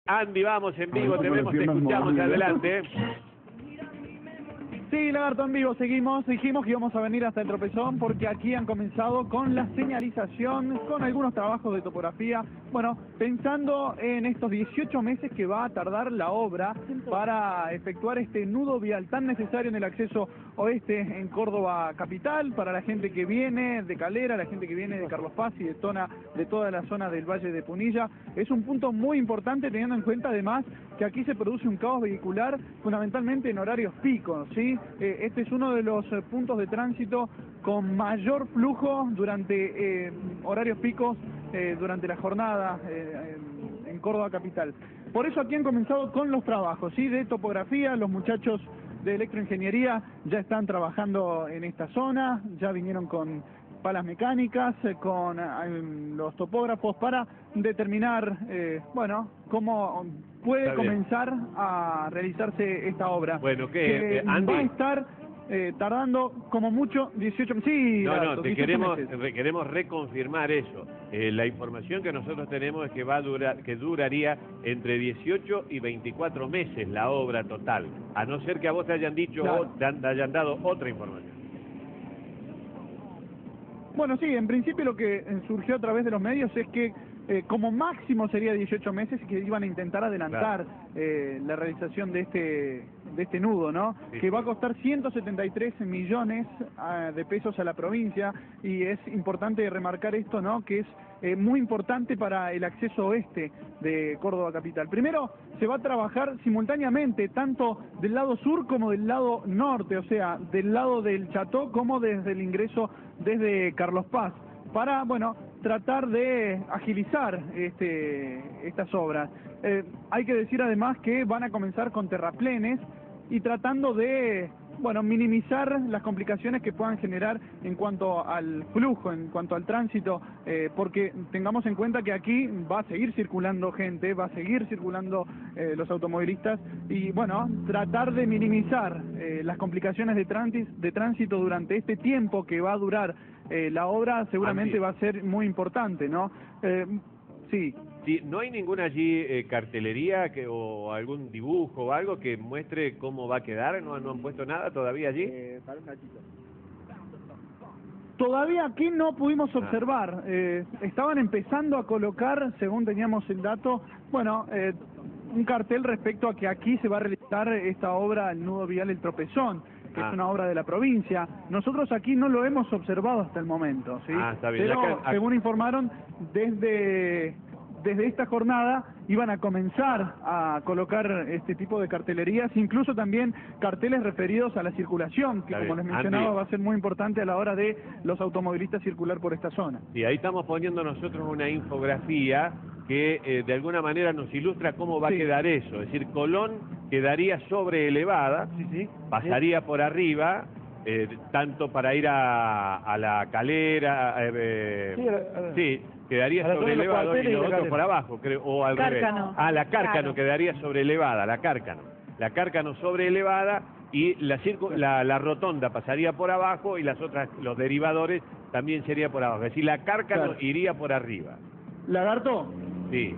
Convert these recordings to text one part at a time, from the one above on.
Andy, vamos en vivo, te vemos, te escuchamos, adelante. Sí, Lagarto, en vivo, seguimos. Dijimos que íbamos a venir hasta el Tropezón porque aquí han comenzado con la señalización, con algunos trabajos de topografía. Bueno, pensando en estos 18 meses que va a tardar la obra para efectuar este nudo vial tan necesario en el acceso oeste en Córdoba capital, para la gente que viene de Calera, la gente que viene de Carlos Paz y de toda la zona del Valle de Punilla. Es un punto muy importante teniendo en cuenta además que aquí se produce un caos vehicular fundamentalmente en horarios picos, ¿sí? Este es uno de los puntos de tránsito con mayor flujo durante horarios picos durante la jornada en Córdoba capital. Por eso aquí han comenzado con los trabajos, ¿sí? De topografía. Los muchachos de electroingeniería ya están trabajando en esta zona, ya vinieron con palas mecánicas, con los topógrafos para determinar, bueno, cómo puede comenzar a realizarse esta obra. Bueno, que Andy, va a estar tardando como mucho 18 meses. Sí, no, te queremos meses. reconfirmar eso. La información que nosotros tenemos es que que duraría entre 18 y 24 meses la obra total, a no ser que a vos te hayan dicho o te hayan dado otra información. Bueno, sí, en principio lo que surgió a través de los medios es que como máximo sería 18 meses y que iban a intentar adelantar la realización de este nudo, ¿no? Sí, que va a costar 173 millones de pesos a la provincia, y es importante remarcar esto, ¿no? Que es muy importante para el acceso oeste de Córdoba capital. Primero, se va a trabajar simultáneamente tanto del lado sur como del lado norte, o sea, del lado del Cható como desde el ingreso desde Carlos Paz, para, bueno, tratar de agilizar estas obras. Hay que decir además que van a comenzar con terraplenes y tratando de, bueno, minimizar las complicaciones que puedan generar en cuanto al flujo, en cuanto al tránsito, porque tengamos en cuenta que aquí va a seguir circulando gente, va a seguir circulando los automovilistas, y bueno, tratar de minimizar las complicaciones de tránsito durante este tiempo que va a durar la obra seguramente va a ser muy importante, ¿no? Sí. Sí, ¿no hay ninguna allí cartelería o algún dibujo o algo que muestre cómo va a quedar? ¿No han puesto nada todavía allí? Para un ratito. Todavía aquí no pudimos observar. Estaban empezando a colocar, según teníamos el dato, bueno, un cartel respecto a que aquí se va a realizar esta obra, el nudo vial El Tropezón, que es una obra de la provincia. Nosotros aquí no lo hemos observado hasta el momento, ¿sí? Está bien. Pero, según informaron, desde esta jornada iban a comenzar a colocar este tipo de cartelerías, incluso también carteles referidos a la circulación, que como les mencionaba, Andy, va a ser muy importante a la hora de los automovilistas circular por esta zona. Sí, ahí estamos poniendo nosotros una infografía que de alguna manera nos ilustra cómo va a quedar eso. Es decir, Colón quedaría sobre elevada, pasaría por arriba, tanto para ir a la Calera, quedaría sobre elevado y los otros por abajo, creo, o al revés. La Cárcano quedaría sobre elevada, la Cárcano sobre elevada, y la rotonda pasaría por abajo y las otras, los derivadores también sería por abajo. Es decir, la Cárcano iría por arriba. Lagarto. Sí.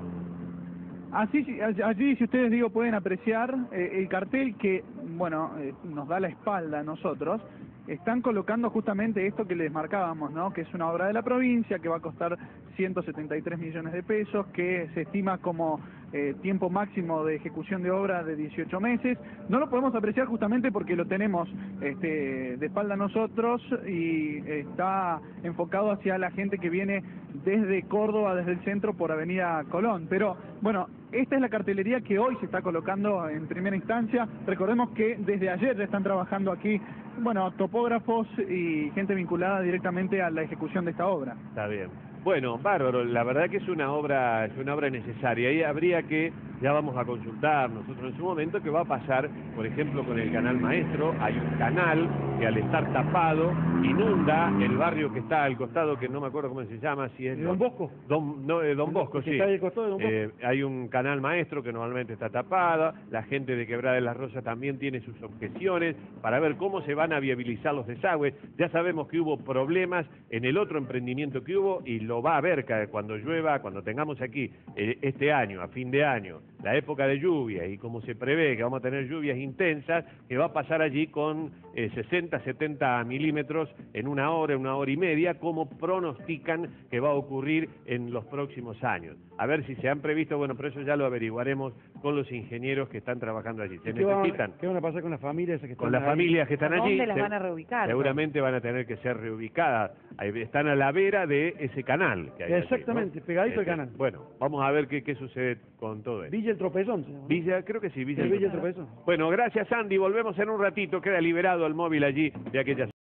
Allí, si ustedes pueden apreciar el cartel que, bueno, nos da la espalda a nosotros. Están colocando justamente esto que les marcábamos, ¿no? Que es una obra de la provincia, que va a costar 173 millones de pesos, que se estima como tiempo máximo de ejecución de obra de 18 meses. No lo podemos apreciar justamente porque lo tenemos de espalda a nosotros y está enfocado hacia la gente que viene desde Córdoba, desde el centro, por Avenida Colón. Pero, bueno, esta es la cartelería que hoy se está colocando en primera instancia. Recordemos que desde ayer ya están trabajando aquí, bueno, topógrafos y gente vinculada directamente a la ejecución de esta obra. Está bien. Bueno, bárbaro, la verdad que es una obra necesaria, y habría que, ya vamos a consultar nosotros en su momento, qué va a pasar, por ejemplo, con el canal maestro. Hay un canal que al estar tapado inunda el barrio que está al costado, que no me acuerdo cómo se llama, si es... Don Bosco. Don Bosco, sí. Está ahí al costado de Don Bosco. Hay un canal maestro que normalmente está tapada. La gente de Quebrada de las Rosas también tiene sus objeciones para ver cómo se van a viabilizar los desagües. Ya sabemos que hubo problemas en el otro emprendimiento que hubo, y lo va a haber cuando llueva, cuando tengamos aquí este año, a fin de año, la época de lluvia y como se prevé que vamos a tener lluvias intensas, que va a pasar allí con 60, 70 milímetros en una hora y media, como pronostican que va a ocurrir en los próximos años. A ver si se han previsto, bueno, pero eso ya lo averiguaremos con los ingenieros que están trabajando allí. ¿Se necesitan? ¿Qué van a pasar con las familias que están Con las familias que están allí? ¿Dónde las van a reubicar? Seguramente van a tener que ser reubicadas. Ahí están a la vera de ese canal que hay allí, Exactamente, ¿no? pegadito al canal. Bueno, vamos a ver qué sucede con todo esto. Villa El Tropezón, se llama, ¿no? Villa, creo que sí, Villa. Villa El Tropezón. Bueno, gracias Andy, volvemos en un ratito, queda liberado el móvil allí de aquella